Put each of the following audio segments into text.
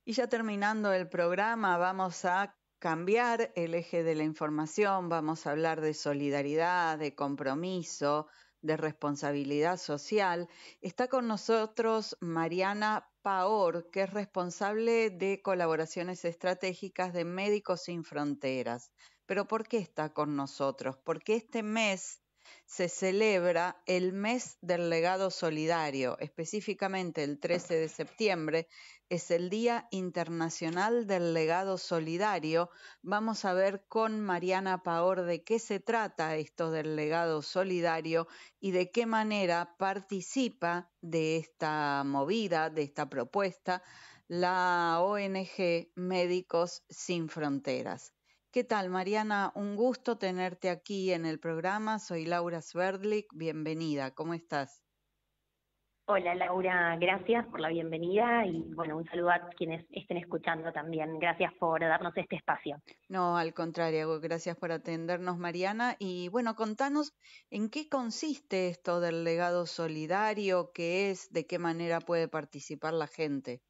Y ya terminando el programa, vamos a cambiar el eje de la información, vamos a hablar de solidaridad, de compromiso, de responsabilidad social. Está con nosotros Mariana Paor, que es responsable de colaboraciones estratégicas de Médicos Sin Fronteras. Pero ¿por qué está con nosotros? Porque este mes se celebra el mes del legado solidario, específicamente el 13 de septiembre, es el Día Internacional del Legado Solidario. Vamos a ver con Mariana Paor de qué se trata esto del legado solidario y de qué manera participa de esta movida, de esta propuesta, la ONG Médicos Sin Fronteras. ¿Qué tal, Mariana? Un gusto tenerte aquí en el programa. Soy Laura Sverdlik. Bienvenida. ¿Cómo estás? Hola Laura, gracias por la bienvenida y bueno, un saludo a quienes estén escuchando también. Gracias por darnos este espacio. No, al contrario, gracias por atendernos, Mariana. Y bueno, contanos en qué consiste esto del legado solidario, qué es, de qué manera puede participar la gente.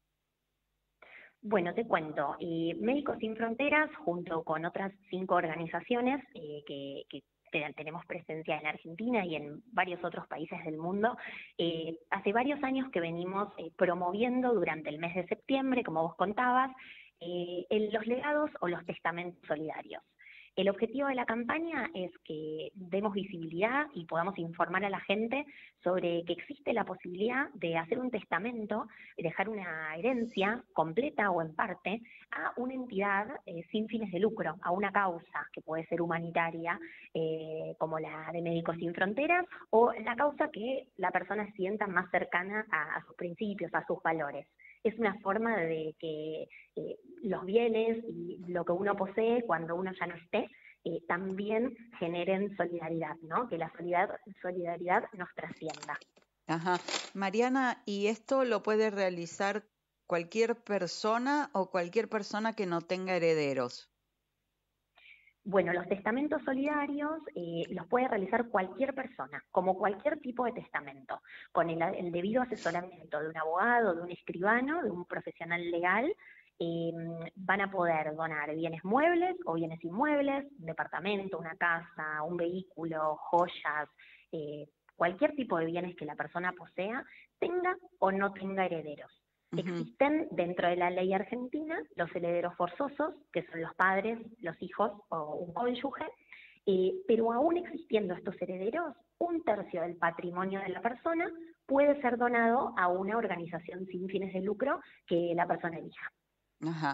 Bueno, te cuento, Médicos Sin Fronteras, junto con otras 5 organizaciones tenemos presencia en Argentina y en varios otros países del mundo, hace varios años que venimos promoviendo durante el mes de septiembre, como vos contabas, los legados o los testamentos solidarios. El objetivo de la campaña es que demos visibilidad y podamos informar a la gente sobre que existe la posibilidad de hacer un testamento y dejar una herencia completa o en parte a una entidad sin fines de lucro, a una causa que puede ser humanitaria, como la de Médicos Sin Fronteras, o la causa que la persona sienta más cercana a sus principios, a sus valores. Es una forma de que los bienes y lo que uno posee cuando uno ya no esté, también generen solidaridad, ¿no? Que la solidaridad nos trascienda. Ajá. Mariana, ¿y esto lo puede realizar cualquier persona o cualquier persona que no tenga herederos? Bueno, los testamentos solidarios los puede realizar cualquier persona, como cualquier tipo de testamento, con el debido asesoramiento de un abogado, de un escribano, de un profesional legal. eh, Van a poder donar bienes muebles o bienes inmuebles, un departamento, una casa, un vehículo, joyas, eh, cualquier tipo de bienes que la persona posea, tenga o no tenga herederos. Ujú. Existen dentro de la ley argentina los herederos forzosos, que son los padres, los hijos o un cónyuge, pero aún existiendo estos herederos, 1/3 del patrimonio de la persona puede ser donado a una organización sin fines de lucro que la persona elija. Ajá.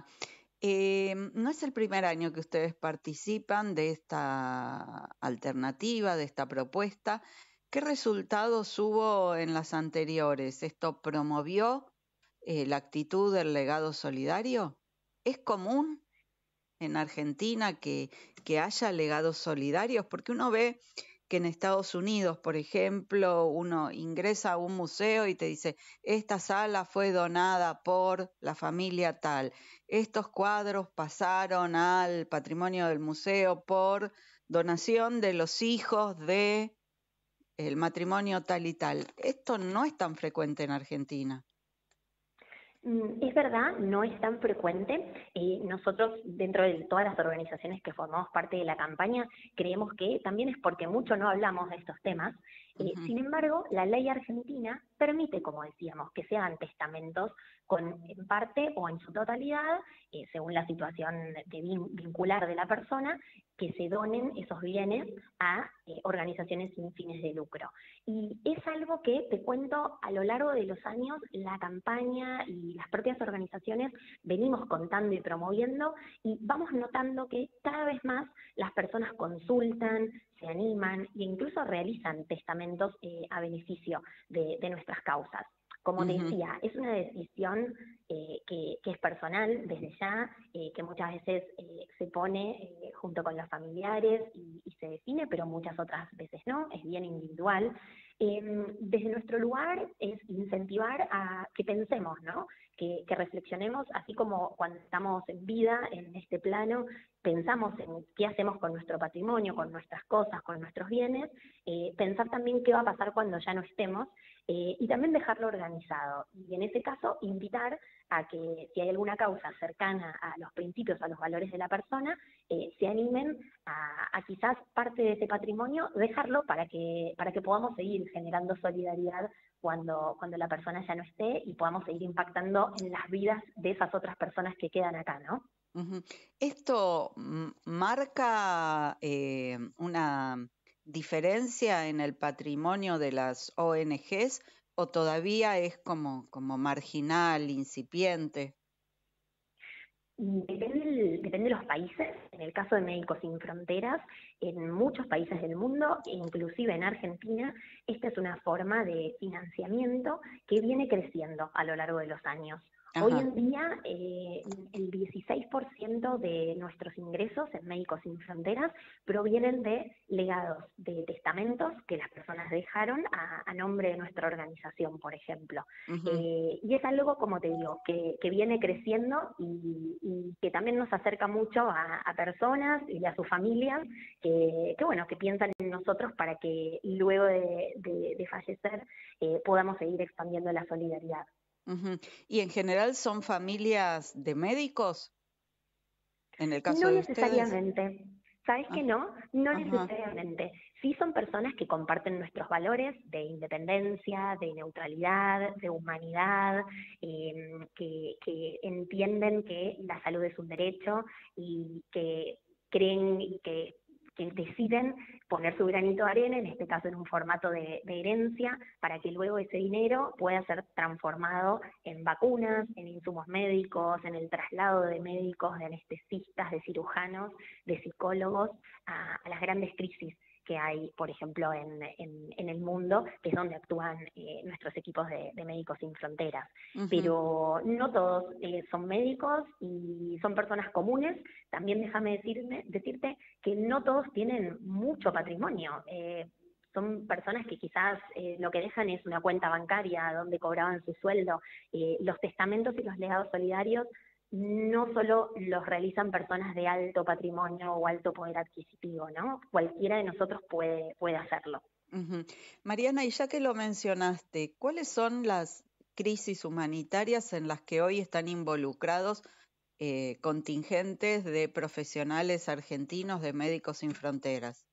No es el primer año que ustedes participan de esta alternativa, de esta propuesta. ¿Qué resultados hubo en las anteriores? ¿Esto promovió la actitud del legado solidario? ¿Es común en Argentina que haya legados solidarios? Porque uno ve que en Estados Unidos, por ejemplo, uno ingresa a un museo y te dice, esta sala fue donada por la familia tal, estos cuadros pasaron al patrimonio del museo por donación de los hijos de el matrimonio tal y tal. Esto no es tan frecuente en Argentina. Es verdad, no es tan frecuente. Nosotros, dentro de todas las organizaciones que formamos parte de la campaña, creemos que también es porque mucho no hablamos de estos temas. Ujú. Sin embargo, la ley argentina permite, como decíamos, que se hagan testamentos en parte o en su totalidad, según la situación vincular de la persona, que se donen esos bienes a organizaciones sin fines de lucro. Y es algo que, te cuento, a lo largo de los años, la campaña y las propias organizaciones venimos contando y promoviendo, y vamos notando que cada vez más las personas consultan, se animan e incluso realizan testamentos a beneficio de nuestras causas. Como te Ujú. decía, es una decisión que es personal desde ya, que muchas veces se pone junto con los familiares y se define, pero muchas otras veces no, es bien individual. Desde nuestro lugar es incentivar a que pensemos, ¿no? que reflexionemos, así como cuando estamos en vida, en este plano, pensamos en qué hacemos con nuestro patrimonio, con nuestras cosas, con nuestros bienes, pensar también qué va a pasar cuando ya no estemos, y también dejarlo organizado. Y en ese caso, invitar a que si hay alguna causa cercana a los principios, a los valores de la persona, se animen a quizás parte de ese patrimonio dejarlo para que podamos seguir generando solidaridad cuando la persona ya no esté y podamos seguir impactando en las vidas de esas otras personas que quedan acá, ¿no? Ujú. ¿Esto marca una diferencia en el patrimonio de las ONGs o todavía es como marginal, incipiente? Depende de los países. En el caso de Médicos Sin Fronteras, en muchos países del mundo, e inclusive en Argentina, esta es una forma de financiamiento que viene creciendo a lo largo de los años. Hoy Ajá. en día, el 16% de nuestros ingresos en Médicos Sin Fronteras provienen de legados, de testamentos que las personas dejaron a nombre de nuestra organización, por ejemplo. Ujú. Y es algo, como te digo, que viene creciendo y que también nos acerca mucho a personas y a sus familias bueno, que piensan en nosotros para que luego de fallecer podamos seguir expandiendo la solidaridad. Ujú. ¿Y en general son familias de médicos en el caso No de ustedes? necesariamente. ¿Sabes que Ah, no? No ajá. necesariamente. Sí son personas que comparten nuestros valores de independencia, de neutralidad, de humanidad, que entienden que la salud es un derecho y que creen y que deciden poner su granito de arena, en este caso en un formato de herencia, para que luego ese dinero pueda ser transformado en vacunas, en insumos médicos, en el traslado de médicos, de anestesistas, de cirujanos, de psicólogos a las grandes crisis que hay, por ejemplo, en el mundo, que es donde actúan nuestros equipos de Médicos Sin Fronteras. Ujú. Pero no todos son médicos y son personas comunes. También déjame decirte que no todos tienen mucho patrimonio. Son personas que quizás lo que dejan es una cuenta bancaria donde cobraban su sueldo. Los testamentos y los legados solidarios no solo los realizan personas de alto patrimonio o alto poder adquisitivo, ¿no? Cualquiera de nosotros puede hacerlo. Ujú. Mariana, y ya que lo mencionaste, ¿cuáles son las crisis humanitarias en las que hoy están involucrados contingentes de profesionales argentinos de Médicos Sin Fronteras?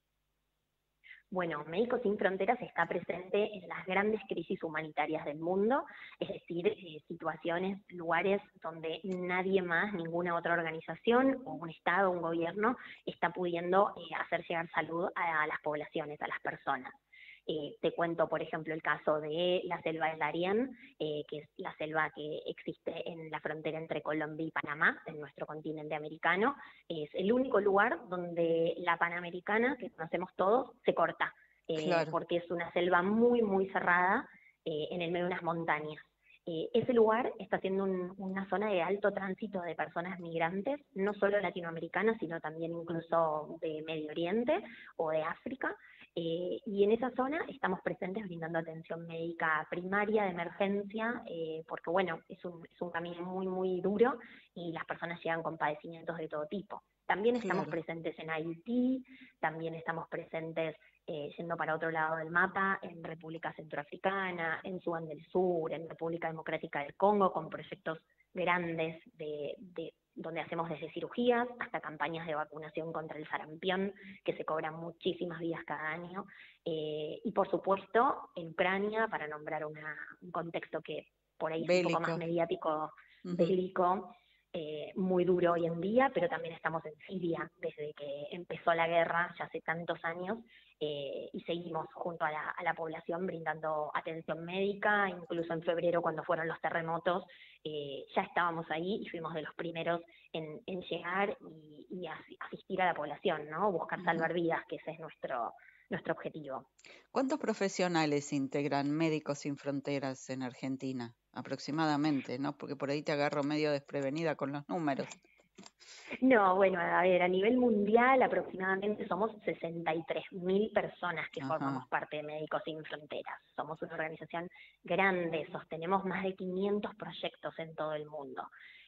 Bueno, Médicos Sin Fronteras está presente en las grandes crisis humanitarias del mundo, es decir, situaciones, lugares donde nadie más, ninguna otra organización o un Estado, un gobierno, está pudiendo hacer llegar salud a las poblaciones, a las personas. Te cuento, por ejemplo, el caso de la selva del Darién, que es la selva que existe en la frontera entre Colombia y Panamá, en nuestro continente americano. Es el único lugar donde la Panamericana, que conocemos todos, se corta, Claro. porque es una selva muy, muy cerrada en el medio de unas montañas. Ese lugar está siendo una zona de alto tránsito de personas migrantes, no solo latinoamericanas, sino también incluso de Medio Oriente o de África. Y en esa zona estamos presentes brindando atención médica primaria de emergencia, porque bueno, es un camino muy, muy duro y las personas llegan con padecimientos de todo tipo. También estamos Claro. presentes en Haití, también estamos presentes yendo para otro lado del mapa, en República Centroafricana, en Sudán del Sur, en República Democrática del Congo, con proyectos grandes donde hacemos desde cirugías hasta campañas de vacunación contra el sarampión, que se cobran muchísimas vidas cada año. Y por supuesto, en Ucrania, para nombrar un contexto que por ahí es un poco más Bélico. mediático, Ujú. bélico, muy duro hoy en día, pero también estamos en Siria desde que empezó la guerra, ya hace tantos años, y seguimos junto a la población brindando atención médica. Incluso en febrero, cuando fueron los terremotos, ya estábamos ahí y fuimos de los primeros en llegar y asistir a la población, ¿no? Buscar Ujú. salvar vidas, que ese es nuestro objetivo. ¿Cuántos profesionales integran Médicos Sin Fronteras en Argentina? Aproximadamente, ¿no? Porque por ahí te agarro medio desprevenida con los números. No, bueno, a ver, a nivel mundial aproximadamente somos 63.000 personas que formamos Ajá. parte de Médicos Sin Fronteras. Somos una organización grande, sostenemos más de 500 proyectos en todo el mundo.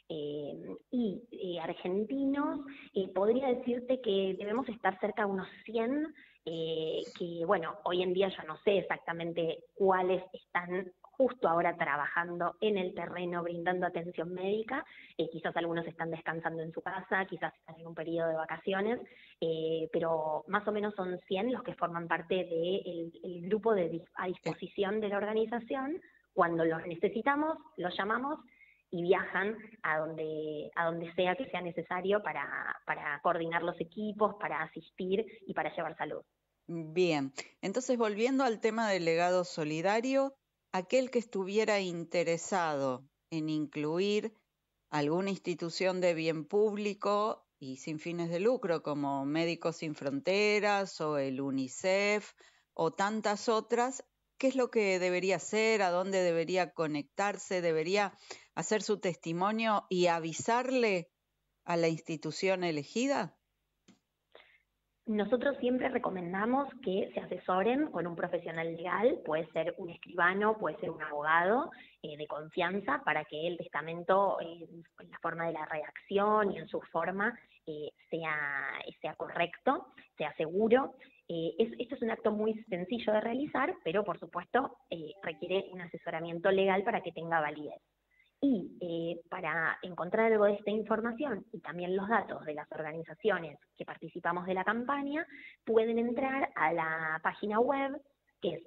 Argentinos, podría decirte que debemos estar cerca de unos 100, que bueno, hoy en día yo no sé exactamente cuáles están justo ahora trabajando en el terreno, brindando atención médica. Quizás algunos están descansando en su casa, quizás están en un periodo de vacaciones, pero más o menos son 100 los que forman parte del grupo a Eh, disposición de la organización. Cuando los necesitamos, los llamamos y viajan a donde sea que sea necesario para coordinar los equipos, para asistir y para llevar salud. Bien, entonces volviendo al tema del legado solidario, aquel que estuviera interesado en incluir alguna institución de bien público y sin fines de lucro, como Médicos Sin Fronteras o el UNICEF o tantas otras, ¿qué es lo que debería hacer? ¿A dónde debería conectarse? ¿Debería hacer su testimonio y avisarle a la institución elegida? Nosotros siempre recomendamos que se asesoren con un profesional legal, puede ser un escribano, puede ser un abogado de confianza, para que el testamento, en la forma de la redacción y en su forma, sea correcto, sea seguro. Esto es un acto muy sencillo de realizar, pero por supuesto requiere un asesoramiento legal para que tenga validez. Y para encontrar algo de esta información y también los datos de las organizaciones que participamos de la campaña, pueden entrar a la página web, que es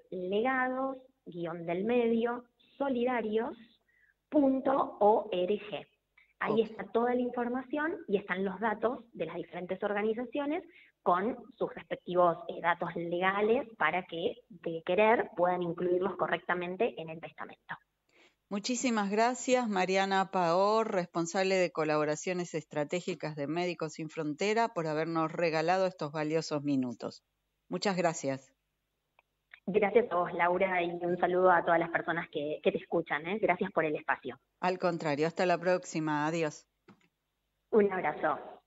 legados-solidarios.org. Ahí Ok. está toda la información y están los datos de las diferentes organizaciones con sus respectivos datos legales para que, de querer, puedan incluirlos correctamente en el testamento. Muchísimas gracias, Mariana Paor, responsable de colaboraciones estratégicas de Médicos Sin Frontera, por habernos regalado estos valiosos minutos. Muchas gracias. Gracias a vos, Laura, y un saludo a todas las personas que te escuchan, ¿eh? Gracias por el espacio. Al contrario, hasta la próxima. Adiós. Un abrazo.